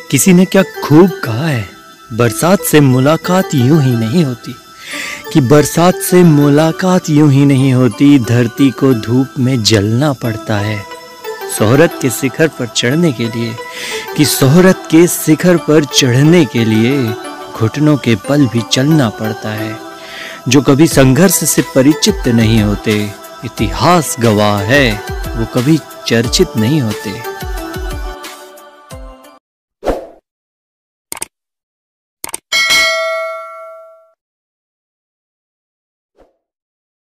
किसी ने क्या खूब कहा है, बरसात से मुलाकात यूं ही नहीं होती, कि बरसात से मुलाकात यूं ही नहीं होती, धरती को धूप में जलना पड़ता है शोहरत के शिखर पर चढ़ने के लिए, कि शोहरत के शिखर पर चढ़ने के लिए घुटनों के पल भी चलना पड़ता है। जो कभी संघर्ष से परिचित नहीं होते, इतिहास गवाह है वो कभी चर्चित नहीं होते।